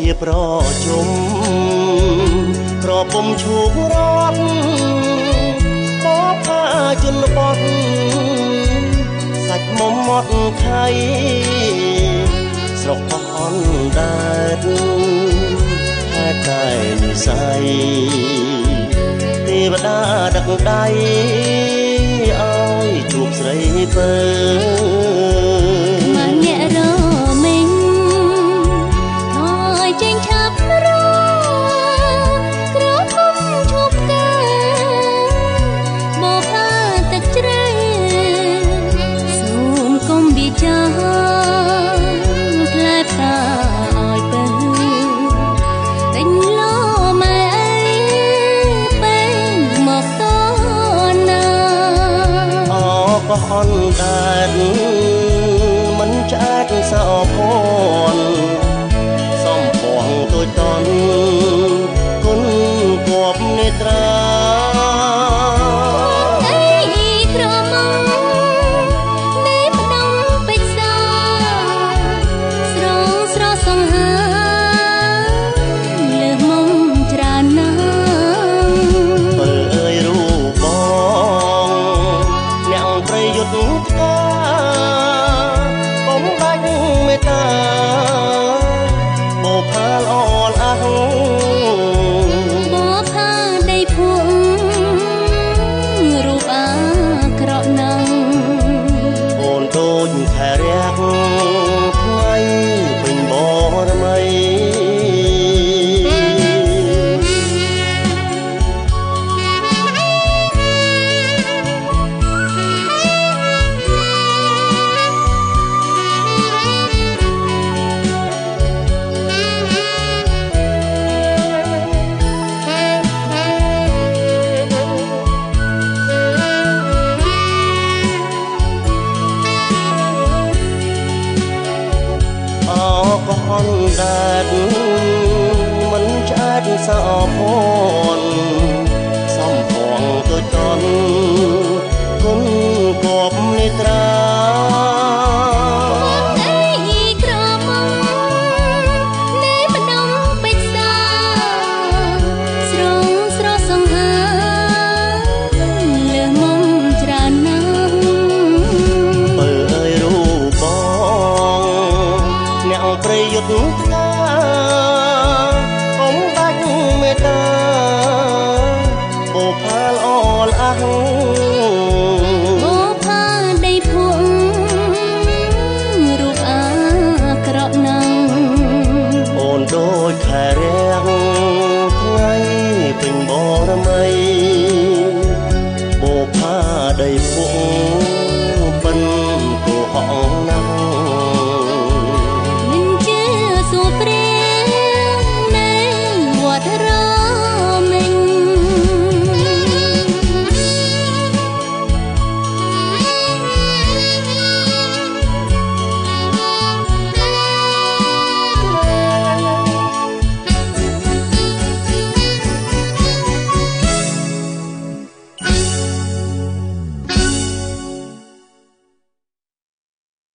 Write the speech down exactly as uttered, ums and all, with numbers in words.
ប្រជុំក្រពុំឈូករត់បបផាជលបត់សាច់មុំមត់ខៃស្រុកអនដែរហេតុតែនិស័យទេវតាដឹកដៃឲ្យជួបស្រីពើមកអ្នករមិញថយចេញឆាប់រក្រគុំឈប់កាបោផាទឹកជ្រៅសូមកុំវាចាផ្លែផ្កាឲ្យពើដេញលោម៉ែអីពេលមកតណាអក៏អនដែរមិនឆ្អែតសោភ័ណ្ឌសំពងទួយតន់គុណគប់នេត្រាអីក្រមុំនៃម្ដងពេជ្រសាស្រងស្រសង្ហាលើមុំច្រើនណាស់បើអើយរូបបងអ្នកប្រយុទ្ធថាកុំដាច់មេត្តាបោផាលអលអះបោផាដីភួងរូបអាក្រក់ណាស់អូនដូចខែរះថ្ងៃពេញបរមីក៏អនដែរមិនឆ្អែតសោភ័ណ្ឌសំពងទួយតន់គុណគប់នេត្រាអីក្រមុំនៃម្ដងពេជ្រសាស្រងស្រសង្ហាលើមុំច្រើនណាស់បើអើយរូបបងអ្នកប្រយុទ្ធថា